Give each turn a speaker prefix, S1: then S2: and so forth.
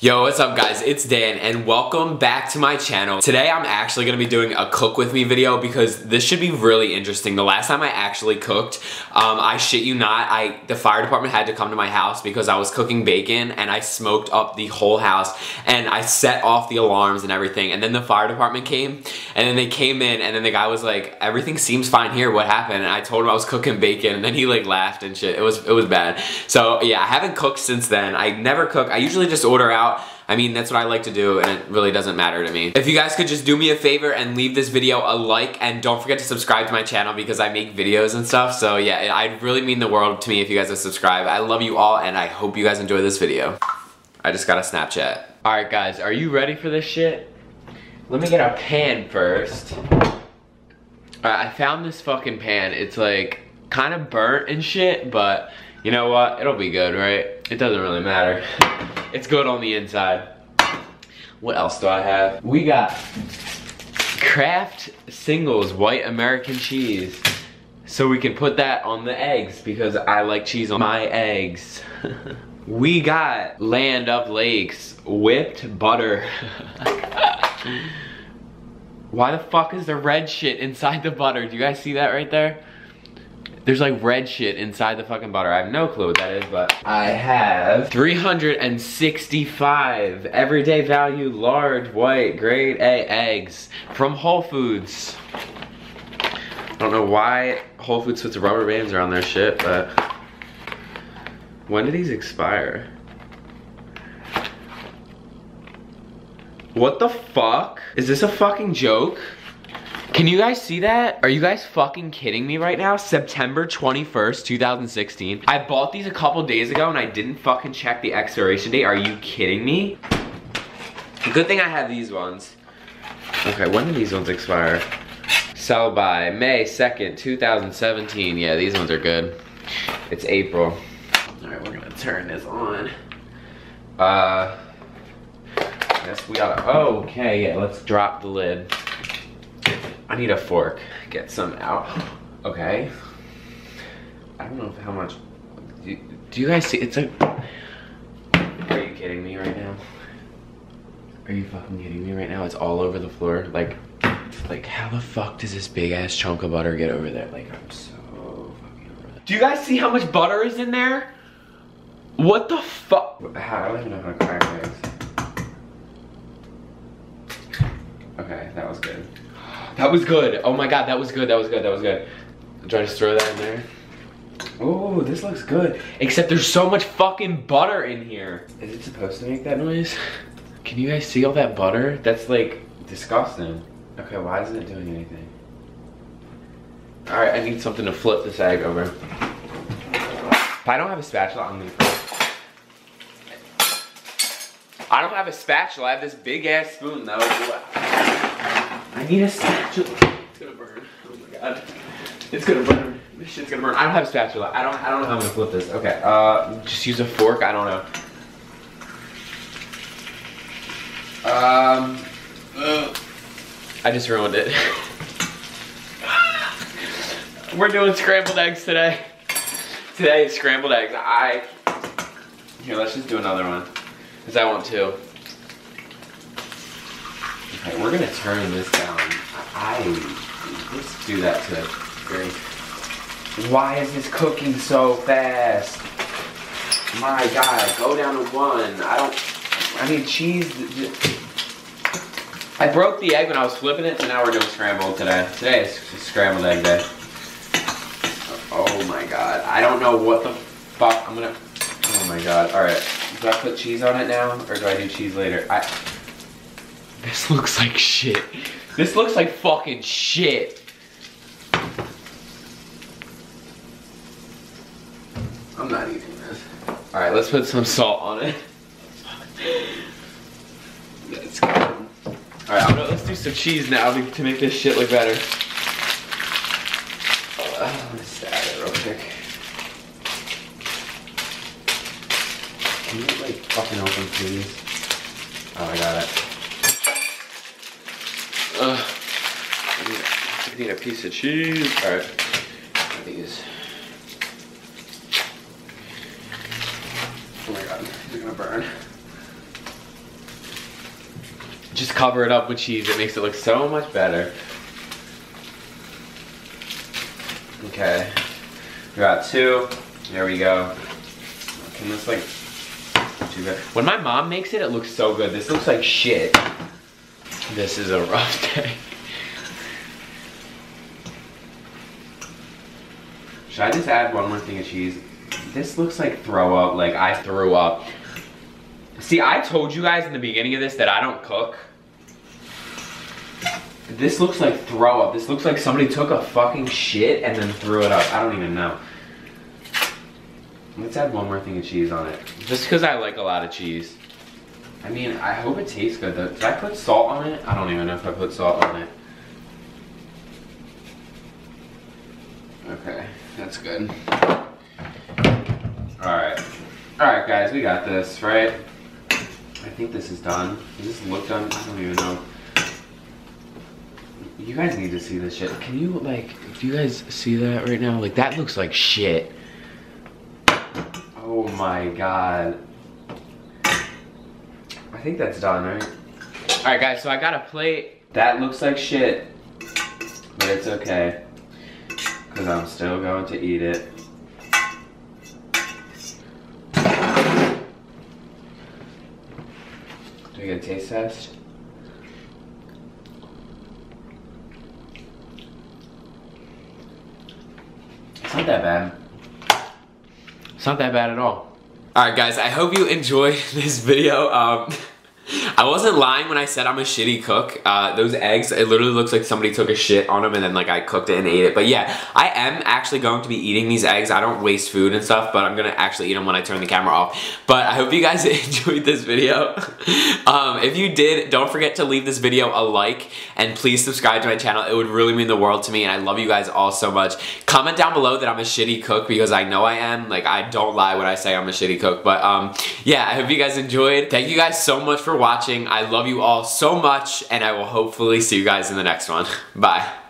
S1: Yo, what's up guys? It's Dan and welcome back to my channel. Today I'm actually gonna be doing a cook with me video because this should be really interesting. The last time I actually cooked, I shit you not, the fire department had to come to my house because I was cooking bacon and I smoked up the whole house and I set off the alarms and everything, and then the fire department came and then they came in and then the guy was like, everything seems fine here, what happened? And I told him I was cooking bacon and then he like laughed and shit. It was bad. So yeah, I haven't cooked since then. I never cook. I usually just order out. I mean, that's what I like to do and it really doesn't matter to me. If you guys could just do me a favor and leave this video a like, and don't forget to subscribe to my channel because I make videos and stuff. So yeah, I'd really mean the world to me if you guys would subscribe. I love you all and I hope you guys enjoy this video. I just got a Snapchat. Alright guys, are you ready for this shit? Let me get a pan first. Alright, I found this fucking pan. It's like kind of burnt and shit, but you know what? It'll be good, right? It doesn't really matter. It's good on the inside. What else do I have? We got Kraft Singles White American Cheese. So we can put that on the eggs because I like cheese on my eggs. We got Land of Lakes whipped butter. Why the fuck is there red shit inside the butter? Do you guys see that right there? There's like red shit inside the fucking butter. I have no clue what that is, but I have 365 everyday value large white grade A eggs from Whole Foods. I don't know why Whole Foods puts rubber bands around their shit, but when do these expire? What the fuck? Is this a fucking joke? Can you guys see that? Are you guys fucking kidding me right now? September 21st, 2016. I bought these a couple days ago and I didn't fucking check the expiration date. Are you kidding me? Good thing I have these ones. Okay, when do these ones expire? Sell by May 2nd, 2017. Yeah, these ones are good. It's April. All right, we're gonna turn this on. I guess we gotta, oh, okay, yeah, let's drop the lid. I need a fork. Get some out. Okay. I don't know how much. Do you guys see? It's like. Are you kidding me right now? Are you fucking kidding me right now? It's all over the floor. Like how the fuck does this big ass chunk of butter get over there? Like, I'm so fucking over there. Do you guys see how much butter is in there? What the fuck? I don't even know how to crack eggs. Okay, that was good. That was good. Oh my god, that was good. That was good. That was good. Do I just throw that in there? Oh, this looks good. Except there's so much fucking butter in here. Is it supposed to make that noise? Can you guys see all that butter? That's like disgusting. Okay, why isn't it doing anything? Alright, I need something to flip this egg over. If I don't have a spatula, I'm gonna I don't have a spatula. I have this big ass spoon though. I need a spatula. It's gonna burn. Oh my god. It's gonna burn. This shit's gonna burn. I don't have a spatula. I don't know how I'm gonna flip this. Okay. Just use a fork. I don't know. I just ruined it. We're doing scrambled eggs today. Today is scrambled eggs. Here, let's just do another one. Because I want to. Okay, we're gonna turn this down. Let's do that to 3. Why is this cooking so fast? My god, go down to 1. I need cheese. I broke the egg when I was flipping it, so now we're doing scrambled today. Today is scrambled egg day. Oh my god, I don't know what the fuck I'm gonna, oh my god, alright. Do I put cheese on it now, or do I do cheese later? This looks like shit. This looks like fucking shit. I'm not eating this. Alright, let's put some salt on it. That's good. Alright, let's do some cheese now to make this shit look better. Let's stab it real quick. Can you like fucking open please? Oh, I got it. I need a piece of cheese. Alright. These. Oh my god, they're gonna burn. just cover it up with cheese. It makes it look so much better. Okay, we got 2. There we go. Can this like too good? When my mom makes it, it looks so good. This looks like shit. This is a rough day. Should I just add one more thing of cheese? This looks like throw up, like I threw up. See, I told you guys in the beginning of this that I don't cook. This looks like throw up. This looks like somebody took a fucking shit and then threw it up. I don't even know. Let's add one more thing of cheese on it. Just because I like a lot of cheese. I mean, I hope it tastes good though. Did I put salt on it? I don't even know if I put salt on it. Okay, that's good. Alright. Alright guys, we got this, right? I think this is done. Does this look done? I don't even know. You guys need to see this shit. Can you, like, do you guys see that right now? Like, that looks like shit. Oh my god. I think that's done, right? Alright guys, so I got a plate. That looks like shit. But it's okay. Because I'm still going to eat it. Do we get a taste test? It's not that bad. It's not that bad at all. Alright guys, I hope you enjoyed this video. I wasn't lying when I said I'm a shitty cook. Those eggs, it literally looks like somebody took a shit on them and then like I cooked it and ate it. But yeah, I am actually going to be eating these eggs. I don't waste food and stuff, but I'm gonna actually eat them when I turn the camera off. But I hope you guys enjoyed this video. If you did, don't forget to leave this video a like and please subscribe to my channel. It would really mean the world to me and I love you guys all so much. Comment down below that I'm a shitty cook because I know I am. Like, I don't lie when I say I'm a shitty cook. But yeah, I hope you guys enjoyed. Thank you guys so much for watching. I love you all so much and I will hopefully see you guys in the next one. Bye.